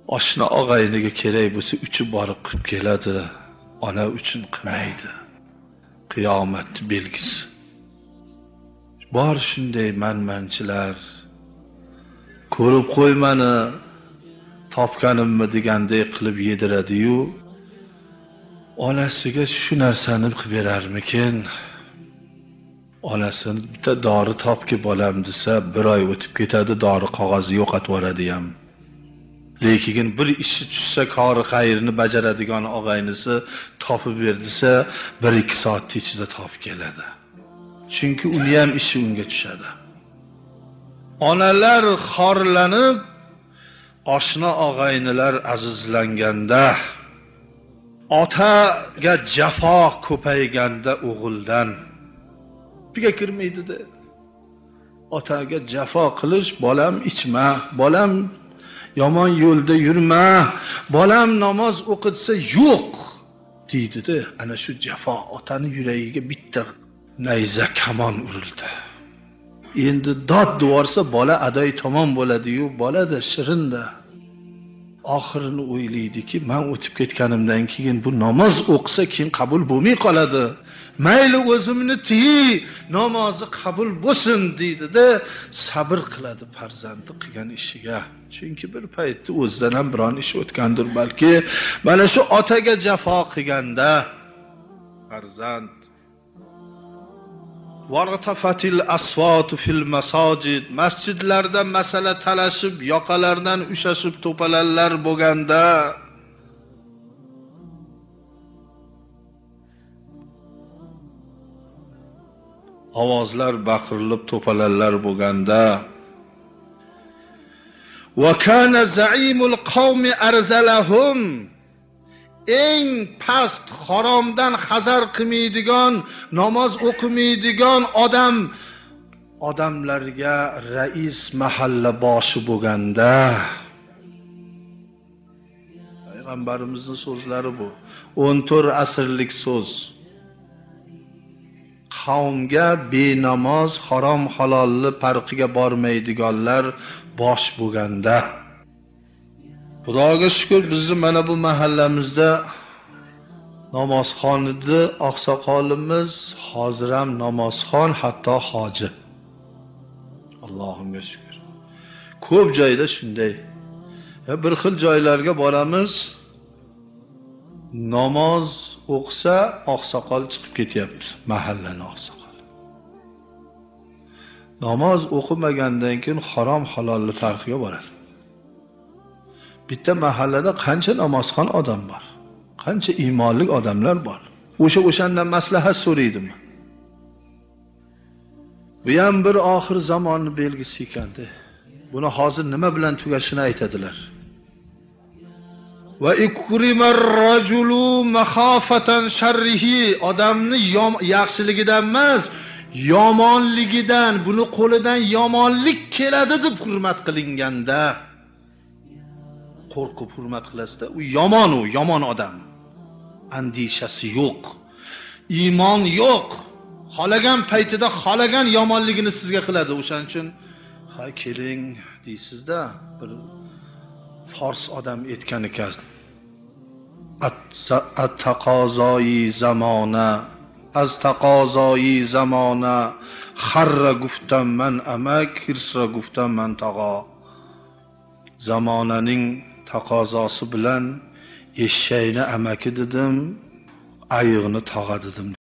Oshna og'ayniga kerak bo'lsa uchi borib qilib keladi, ona uchun qilmaydi. Qiyomat belgisi. Bor shunday manmanchilar. Ko'rib qo'ymani topganimmi deganday qilib yediradi-yu, onasiga shu narsani qilib berarmikin? Onasini bitta dori topki bolam desa, bir oy o'tib ketadi, dori qog'ozi yo'qotib yuboradi ham. Lekin bir ishi tushsa, kori xayrini bajaradigan og'aynisi topib berdisa, 1-2 soat ichida topib keladi. Chunki uni ham ishi unga tushadi. Onalar xorlanib, oshna og'aynilar azizlanganda, otaga jafo ko'payganda o'g'ildan piga kirmaydi-da. Otaga jafo qilish, bolam ichma, bolam yomon yo'lda yurma, bolam namoz o'qitsa yo'q deydi-da. Ana shu jafo otani yuragiga bitta nayza kamon urildi. Endi dod devorsa bola adoy tomon bo'ladi-yu, bola-da shirinda. Oxirini o'ylaydiki, men o'tib ketganimdan keyin bu namoz o'qisa keyin qabul bo'lmay qoladi. Mayli o'zimni tiy, namozi qabul bo'lsin deydi-da, sabr qiladi farzandi qilgan ishiga. Chunki bir paytda o'zidan ham biron ish o'tgandir balki. Mana shu otaga jafo qilganda farzand Vartafatil aswatu fil masajid, masjidlarda masala talashib, yoqalardan ushashib to'palanlar bo'lganda, ovozlar baqirilib to'palanlar bo'lganda, va kana zaimul qawmi arzalahum, eng past haromdan hazar qilmaydigan, namoz o'qimaydigan odamlarga rais mahalla boshi bo'lganda, payg'ambarimizning so'zlari bu. 14 asrlik so'z. Qavmga benamoz, harom halolli farqiga bormaydiganlar bosh bo'lganda, Xudoga shukr, bizni mana bu mahallamizda namozxon edi, oqsoqolimiz, hozir ham namozxon, hatto hoji. Allohimga shukr. Ko'p joyda shunday. Bir xil joylarga boramiz, namoz o'qisa oqsoqol chiqib ketyapti, mahallaning oqsoqoli. Namoz o'qimagandan keyin harom halolli farqiga boradi. Bitta mahallada qancha namozxon odam bor, qancha iymonli odamlar bor. O'shandan maslahat so'raydimi? Bu ham bir oxir zamonni belgisi ekandi. Buni hozir nima bilan tugashini aytadilar. Va ikrimar rajulu makhafatan sharrihi, odamni yaxshiligidan emas, yomonligidan, buni qo'lidan yomonlik keladi deb hurmat qilinganda, qo'rqib hurmat qilasizda, u yomon odam. Andishasi yo'q, iymon yo'q. Xolagan paytida xolagan yomonligini sizga qiladi. O'shaning uchun ha keling deysizda, bir fors odam aytgan ekan. At-taqozoyi zamona, az taqozoyi zamona, kharra guftam man amak, hirsra guftam man taqo. Zamonaning taqozosi bilan eshshayni amaki dedim, ayiqni tog'a dedim.